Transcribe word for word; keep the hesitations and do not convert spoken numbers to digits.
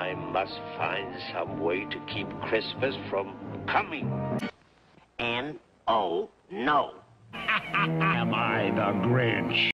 I must find some way to keep Christmas from coming. And, oh, no. Am I the Grinch?